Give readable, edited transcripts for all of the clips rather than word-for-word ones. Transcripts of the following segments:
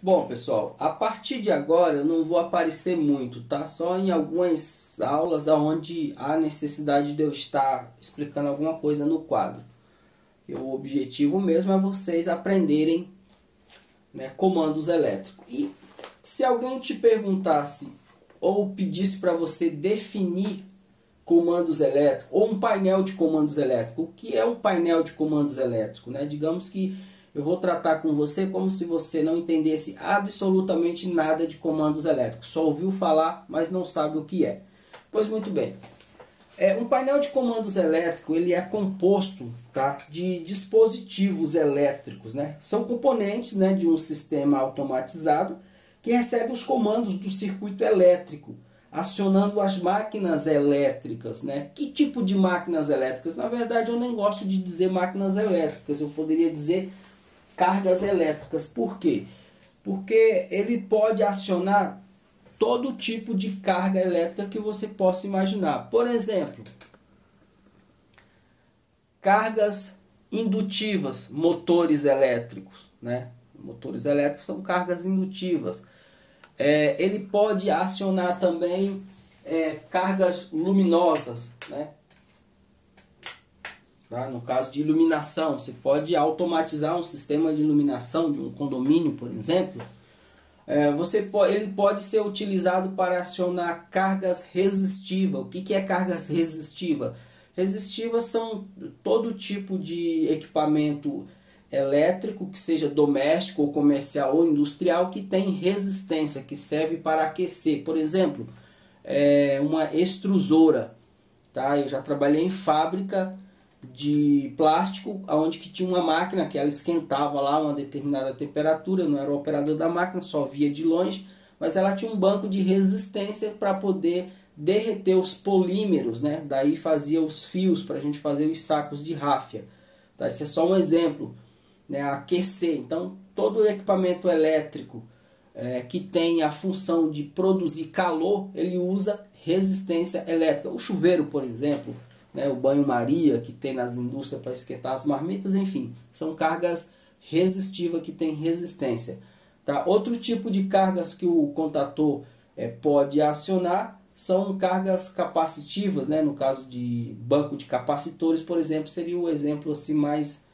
Bom, pessoal, a partir de agora eu não vou aparecer muito, tá? Só em algumas aulas onde há necessidade de eu estar explicando alguma coisa no quadro. E o objetivo mesmo é vocês aprenderem, né, comandos elétricos. E se alguém te perguntasse ou pedisse para você definir comandos elétricos ou um painel de comandos elétricos, o que é um painel de comandos elétricos, né? Digamos que eu vou tratar com você como se você não entendesse absolutamente nada de comandos elétricos. Só ouviu falar, mas não sabe o que é. Pois muito bem. Um painel de comandos elétricos ele é composto, tá, de dispositivos elétricos, né? São componentes, né, de um sistema automatizado que recebe os comandos do circuito elétrico, acionando as máquinas elétricas, né? Que tipo de máquinas elétricas? Na verdade, eu nem gosto de dizer máquinas elétricas. Eu poderia dizer cargas elétricas. Por quê? Porque ele pode acionar todo tipo de carga elétrica que você possa imaginar. Por exemplo, cargas indutivas, motores elétricos, né? Motores elétricos são cargas indutivas. Ele pode acionar também cargas luminosas, né? Tá? No caso de iluminação, você pode automatizar um sistema de iluminação de um condomínio, por exemplo. Ele pode ser utilizado para acionar cargas resistivas. O que é cargas resistivas? Resistivas são todo tipo de equipamento elétrico, que seja doméstico ou comercial ou industrial, que tem resistência, que serve para aquecer. Por exemplo, uma extrusora. Tá? Eu já trabalhei em fábrica de plástico, onde que tinha uma máquina que ela esquentava lá uma determinada temperatura. Eu não era o operador da máquina, só via de longe, mas ela tinha um banco de resistência para poder derreter os polímeros, né? Daí fazia os fios para a gente fazer os sacos de ráfia. Tá? Esse é só um exemplo, né? Aquecer. Então, todo equipamento elétrico que tem a função de produzir calor, ele usa resistência elétrica. O chuveiro, por exemplo, né, o banho-maria que tem nas indústrias para esquentar as marmitas, enfim, são cargas resistivas que têm resistência. Tá? Outro tipo de cargas que o contator pode acionar são cargas capacitivas, né? No caso de banco de capacitores, por exemplo, seria o exemplo assim, mais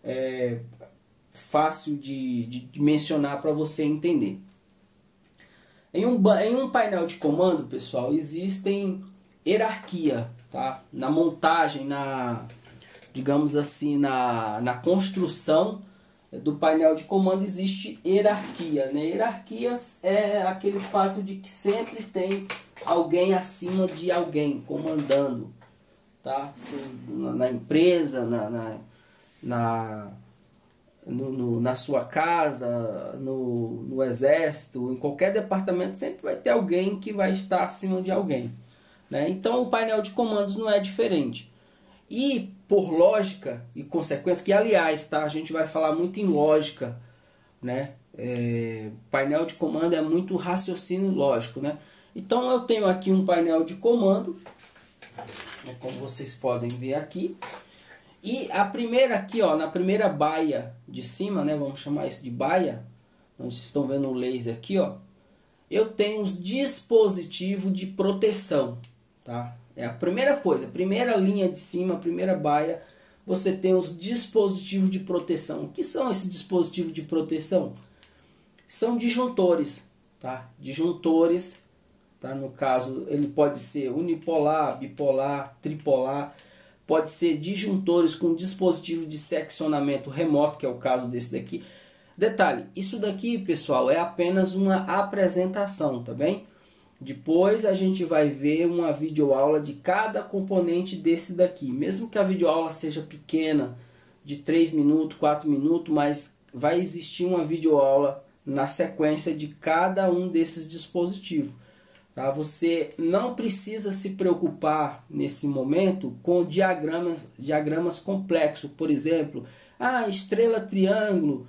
fácil de mencionar para você entender. Em um painel de comando, pessoal, existem hierarquia. Tá? Na montagem, digamos assim, na construção do painel de comando existe hierarquia, né? Hierarquias é aquele fato de que sempre tem alguém acima de alguém comandando, tá? Na empresa, na sua casa, no exército, em qualquer departamento sempre vai ter alguém que vai estar acima de alguém. Então o painel de comandos não é diferente. E por lógica e consequência, que aliás, tá, a gente vai falar muito em lógica, né? Painel de comando é muito raciocínio lógico, né? Então eu tenho aqui um painel de comando, né, como vocês podem ver aqui. E a primeira aqui, ó, na primeira baia de cima, né, vamos chamar isso de baia, onde vocês estão vendo o laser aqui, ó, eu tenho os dispositivos de proteção. Tá? É a primeira coisa, a primeira linha de cima, a primeira baia, você tem os dispositivos de proteção. O que são esses dispositivos de proteção? São disjuntores, tá? Disjuntores, tá? No caso, ele pode ser unipolar, bipolar, tripolar, pode ser disjuntores com dispositivo de seccionamento remoto, que é o caso desse daqui. Detalhe, isso daqui, pessoal, é apenas uma apresentação, tá bem? Depois a gente vai ver uma videoaula de cada componente desse daqui. Mesmo que a videoaula seja pequena, de 3 minutos, 4 minutos, mas vai existir uma videoaula na sequência de cada um desses dispositivos. Tá? Você não precisa se preocupar nesse momento com diagramas complexos. Por exemplo, estrela triângulo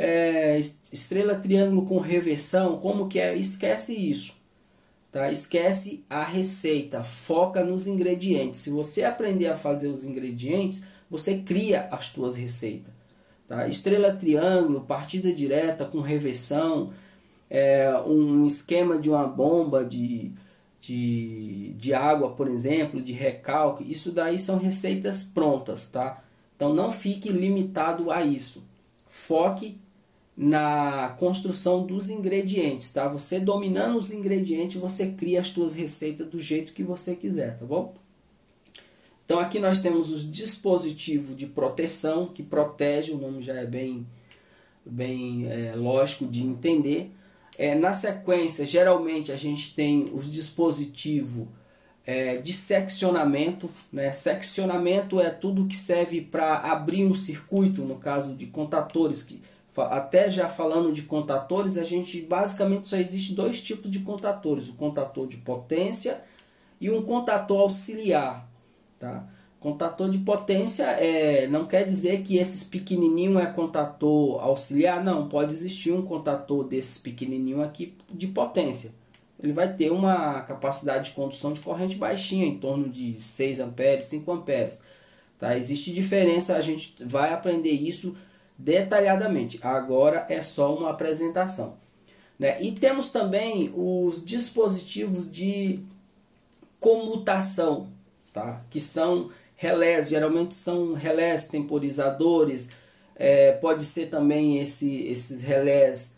com reversão, como que é? Esquece isso. Tá? Esquece a receita, foca nos ingredientes. Se você aprender a fazer os ingredientes, você cria as suas receitas. Tá? Estrela triângulo, partida direta com reversão, um esquema de uma bomba de água, por exemplo, de recalque, isso daí são receitas prontas, tá? Então não fique limitado a isso. Foque na construção dos ingredientes, tá? Você dominando os ingredientes, você cria as suas receitas do jeito que você quiser, tá bom? Então aqui nós temos os dispositivos de proteção, que protege, o nome já é bem lógico de entender. Na sequência, geralmente a gente tem os dispositivos de seccionamento, né? Seccionamento é tudo que serve para abrir um circuito, no caso de contatores, que até já falando de contatores, a gente basicamente só existe dois tipos de contatores, o contator de potência e um contator auxiliar, tá? Contator de potência não quer dizer que esses pequenininhos é contator auxiliar, não, pode existir um contator desses pequenininhos aqui de potência. Ele vai ter uma capacidade de condução de corrente baixinha, em torno de 6 amperes, 5 amperes. Tá? Existe diferença, a gente vai aprender isso detalhadamente. Agora é só uma apresentação. Né? E temos também os dispositivos de comutação, tá? Que são relés, geralmente são relés temporizadores, pode ser também esses relés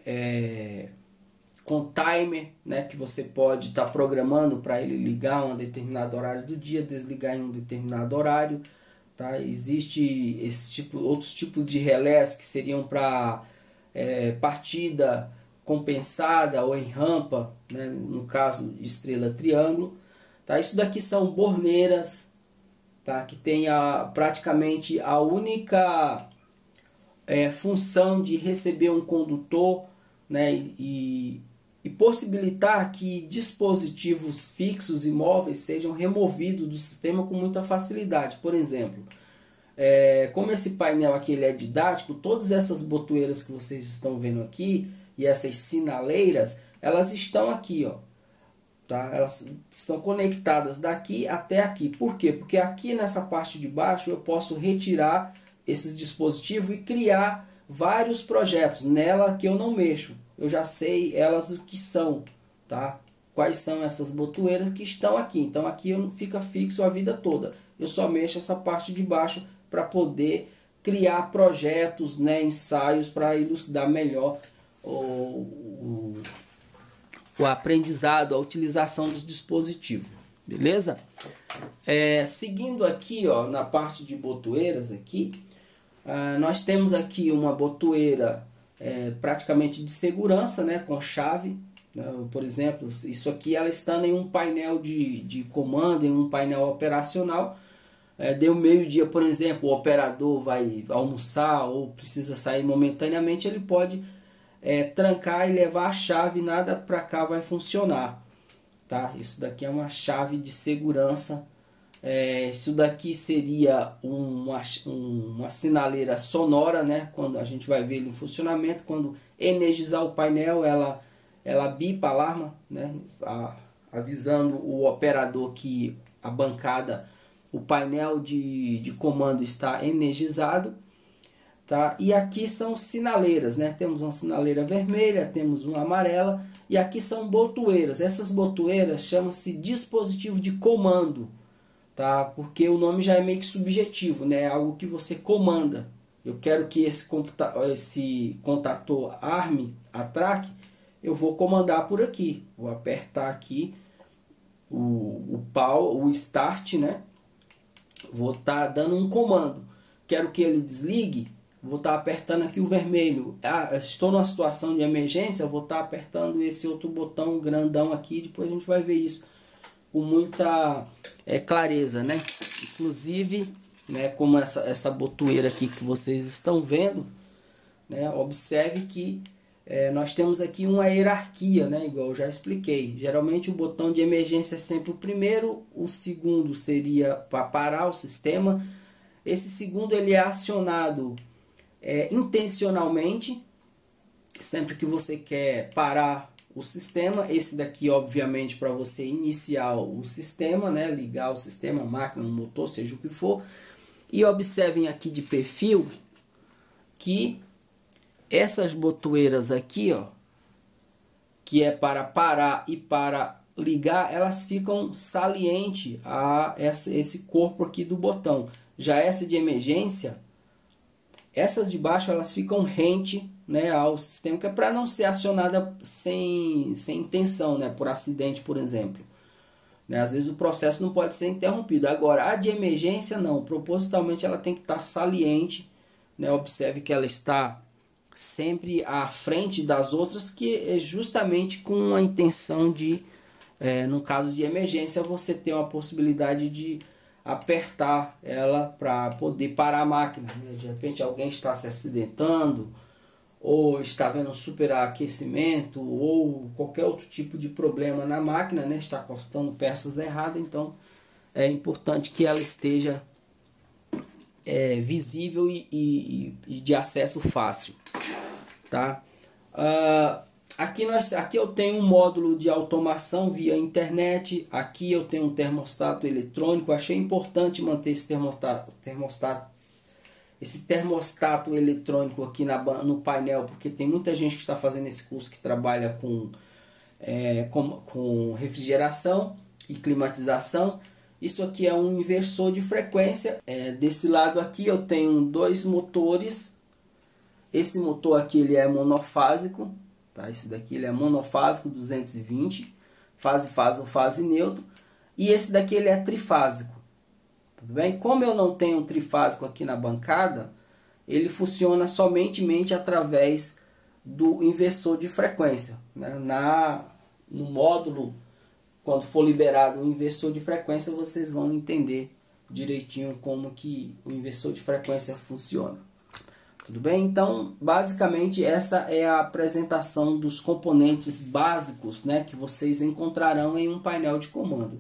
com timer, né, que você pode estar programando para ele ligar em um determinado horário do dia, desligar em um determinado horário, tá? Existe outros tipos de relés que seriam para partida compensada ou em rampa, né, no caso de estrela triângulo, tá? Isso daqui são borneiras, tá? Que tem praticamente a única função de receber um condutor, né, e possibilitar que dispositivos fixos e móveis sejam removidos do sistema com muita facilidade. Por exemplo, como esse painel aqui ele é didático, todas essas botoeiras que vocês estão vendo aqui e essas sinaleiras, elas estão aqui, ó, tá? Elas estão conectadas daqui até aqui. Por quê? Porque aqui nessa parte de baixo eu posso retirar esses dispositivos e criar vários projetos nela que eu não mexo. Eu já sei elas o que são, tá? Quais são essas botoeiras que estão aqui. Então aqui não fica fixo a vida toda. Eu só mexo essa parte de baixo para poder criar projetos, né, ensaios para elucidar melhor o aprendizado, a utilização dos dispositivos. Beleza? Seguindo aqui, ó, na parte de botoeiras aqui, nós temos aqui uma botoeira praticamente de segurança, né, com chave, né? Por exemplo, isso aqui ela está em um painel de comando, em um painel operacional. Deu meio-dia, por exemplo, o operador vai almoçar ou precisa sair momentaneamente, ele pode trancar e levar a chave, nada para cá vai funcionar, tá? Isso daqui é uma chave de segurança. Isso daqui seria uma sinaleira sonora, né? Quando a gente vai ver ele em funcionamento, quando energizar o painel, ela bipa a alarma, né? Avisando o operador que a bancada, o painel de comando está energizado, tá? E aqui são sinaleiras, né? Temos uma sinaleira vermelha, temos uma amarela e aqui são botoeiras. Essas botoeiras chamam-se dispositivo de comando, tá? Porque o nome já é meio que subjetivo, né? É algo que você comanda. Eu quero que esse contator arme, atraque, eu vou comandar por aqui. Vou apertar aqui o start, né? Vou estar dando um comando. Quero que ele desligue, vou estar apertando aqui o vermelho. Estou numa situação de emergência, vou estar apertando esse outro botão grandão aqui. Depois a gente vai ver isso com muita clareza, né? Inclusive, né, como essa botoeira aqui que vocês estão vendo, né? Observe que nós temos aqui uma hierarquia, né? Igual eu já expliquei. Geralmente o botão de emergência é sempre o primeiro, o segundo seria para parar o sistema. Esse segundo ele é acionado intencionalmente, sempre que você quer parar o sistema. Esse daqui, obviamente, para você iniciar o sistema, né? Ligar o sistema, a máquina, o motor, seja o que for. E observem aqui de perfil que essas botoeiras aqui, ó, que é para parar e para ligar, elas ficam saliente a esse corpo aqui do botão. Já essa de emergência, essas de baixo, elas ficam rente, né, ao sistema, que é para não ser acionada sem intenção, né, por acidente, por exemplo. Né, às vezes o processo não pode ser interrompido. Agora, a de emergência não, propositalmente ela tem que estar saliente, né, observe que ela está sempre à frente das outras, que é justamente com a intenção de, no caso de emergência, você ter uma possibilidade de apertar ela para poder parar a máquina, né? De repente alguém está se acidentando, ou está vendo superaquecimento, ou qualquer outro tipo de problema na máquina, né? Está cortando peças erradas, então é importante que ela esteja visível e de acesso fácil, tá? Aqui eu tenho um módulo de automação via internet. Aqui eu tenho um termostato eletrônico. Achei importante manter esse termostato eletrônico aqui no painel, porque tem muita gente que está fazendo esse curso que trabalha com refrigeração e climatização. Isso aqui é um inversor de frequência. Desse lado aqui eu tenho dois motores. Esse motor aqui ele é monofásico, tá? Esse daqui ele é monofásico, 220, fase ou fase neutro. E esse daqui ele é trifásico. Tudo bem? Como eu não tenho um trifásico aqui na bancada, ele funciona somente através do inversor de frequência, né? No módulo, quando for liberado o inversor de frequência, vocês vão entender direitinho como que o inversor de frequência funciona. Tudo bem? Então, basicamente, essa é a apresentação dos componentes básicos, né, que vocês encontrarão em um painel de comando.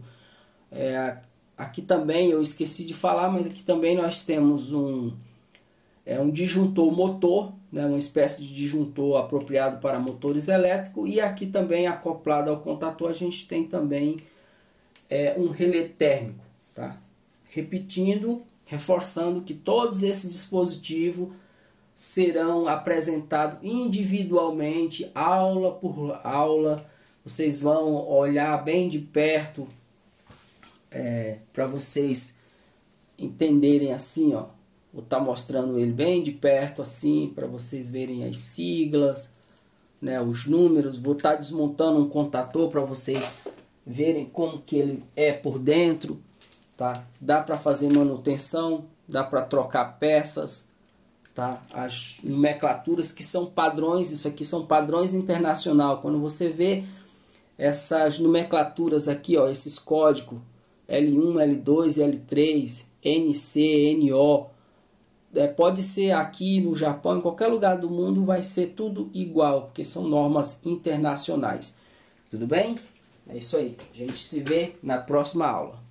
Aqui também, eu esqueci de falar, mas aqui também nós temos um disjuntor motor, né, uma espécie de disjuntor apropriado para motores elétricos. E aqui também, acoplado ao contator, a gente tem também um relé térmico. Tá? Repetindo, reforçando que todos esses dispositivos serão apresentados individualmente, aula por aula. Vocês vão olhar bem de perto para vocês entenderem assim, ó. Vou estar mostrando ele bem de perto assim, para vocês verem as siglas, né, os números. Vou estar desmontando um contator para vocês verem como que ele é por dentro, tá? Dá para fazer manutenção, dá para trocar peças. Tá? As nomenclaturas que são padrões, isso aqui são padrões internacional. Quando você vê essas nomenclaturas aqui, ó, esses códigos L1, L2, L3, NC, NO, pode ser aqui no Japão, em qualquer lugar do mundo vai ser tudo igual, porque são normas internacionais. Tudo bem? É isso aí. A gente se vê na próxima aula.